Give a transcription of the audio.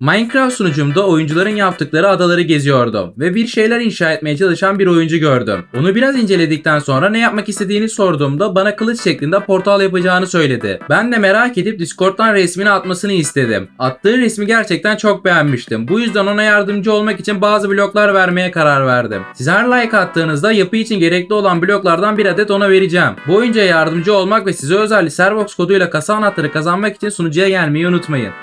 Minecraft sunucumda oyuncuların yaptıkları adaları geziyordum ve bir şeyler inşa etmeye çalışan bir oyuncu gördüm. Onu biraz inceledikten sonra ne yapmak istediğini sorduğumda bana kılıç şeklinde portal yapacağını söyledi. Ben de merak edip Discord'dan resmini atmasını istedim. Attığı resmi gerçekten çok beğenmiştim. Bu yüzden ona yardımcı olmak için bazı bloklar vermeye karar verdim. Siz her like attığınızda yapı için gerekli olan bloklardan bir adet ona vereceğim. Bu oyuncuya yardımcı olmak ve size özel Servox koduyla kasa anahtarı kazanmak için sunucuya gelmeyi unutmayın.